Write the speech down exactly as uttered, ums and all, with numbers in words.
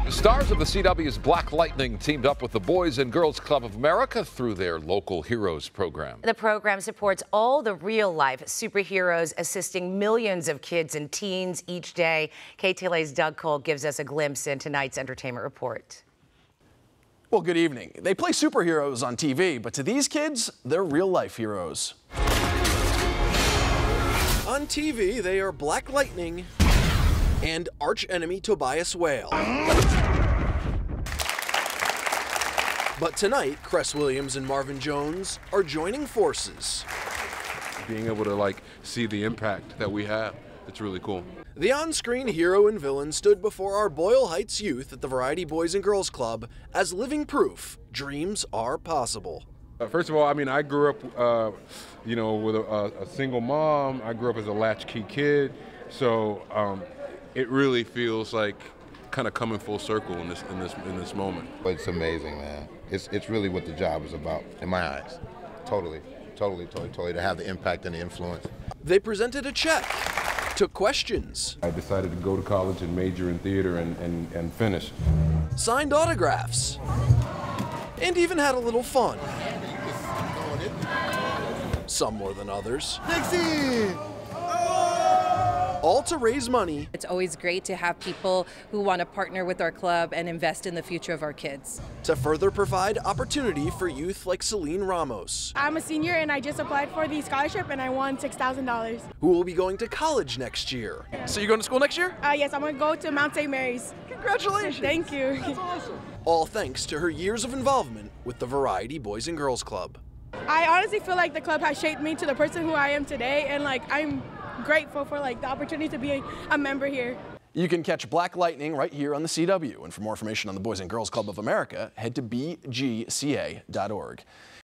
Stars of the C W's Black Lightning teamed up with the Boys and Girls Club of America through their Local Heroes program. The program supports all the real-life superheroes, assisting millions of kids and teens each day. K T L A's Doug Cole gives us a glimpse in tonight's entertainment report. Well, good evening. They play superheroes on T V, but to these kids, they're real-life heroes. On T V, they are Black Lightning and arch-enemy Tobias Whale. But tonight, Cress Williams and Marvin Jones are joining forces. Being able to like see the impact that we have, it's really cool. The on-screen hero and villain stood before our Boyle Heights youth at the Variety Boys and Girls Club as living proof dreams are possible. Uh, first of all, I mean, I grew up, uh, you know, with a, a single mom. I grew up as a latchkey kid, so um, it really feels like kind of coming full circle in this in this in this moment. It's amazing, man. It's it's really what the job is about, in my eyes. Totally, totally, totally, totally. To have the impact and the influence. They presented a check, took questions. I decided to go to college and major in theater and and, and finish. Signed autographs, and even had a little fun. Some more than others. All to raise money. It's always great to have people who want to partner with our club and invest in the future of our kids. To further provide opportunity for youth like Celine Ramos. I'm a senior and I just applied for the scholarship and I won six thousand dollars. Who will be going to college next year. So you're going to school next year? Uh, yes, I'm going to go to Mount Saint Mary's. Congratulations. Thank you. That's awesome. All thanks to her years of involvement with the Variety Boys and Girls Club. I honestly feel like the club has shaped me to the person who I am today, and like I'm grateful for like the opportunity to be a, a member here. You can catch Black Lightning right here on the C W. And for more information on the Boys and Girls Club of America, head to b g c a dot org.